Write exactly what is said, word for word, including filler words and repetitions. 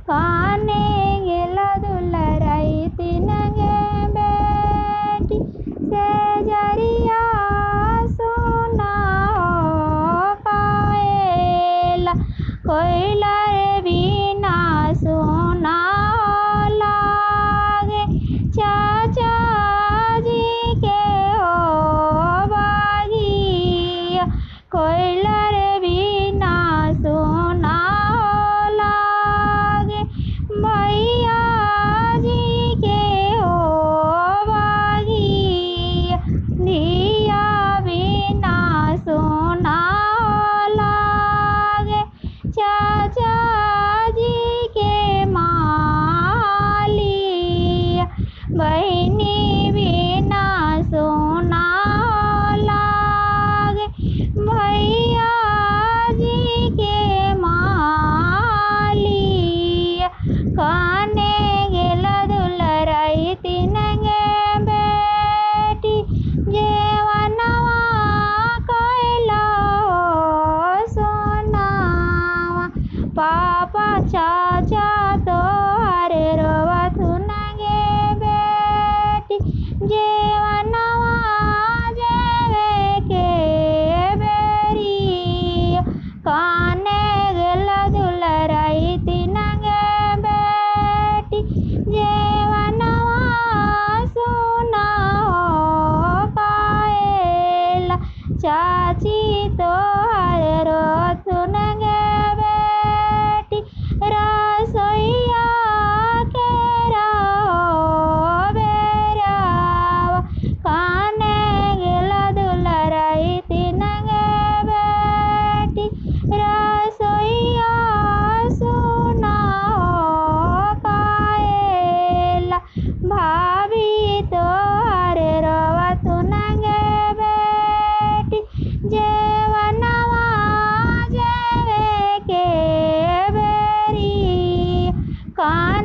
काने गेला दुला रैतिनगे बेटी से जरिया सुना पाएला कोयला रे बिना सुना लागे चाचा जी के हो बागिया कोयला रे बिना सुना लागे भैया जी के हो बागिया दिया बिना सुना लागे चाचा जी के मालिया बहनी बिना सुना लागे भैया जी के मालिया काने गेला दुला रैतिनगे बेटी जेवनवा कैला सोनावा पापा चाचा तोहरे रोवथुनगे बेटी जेवनवा जेवे के बेरिया काने गेला दुला रैतिनगे बेटी जेवनवा सुना हो पाएला चाची तोहरे रोवथुनगे बेटी रसोइया केरा हो बेरावा काने गेला दुला रैतिनगे बेटी रसोइया सुना हो पाएला भाभी तोहरे रोवथुनगे बेटी जेवनवा जेवे के बेरिया काने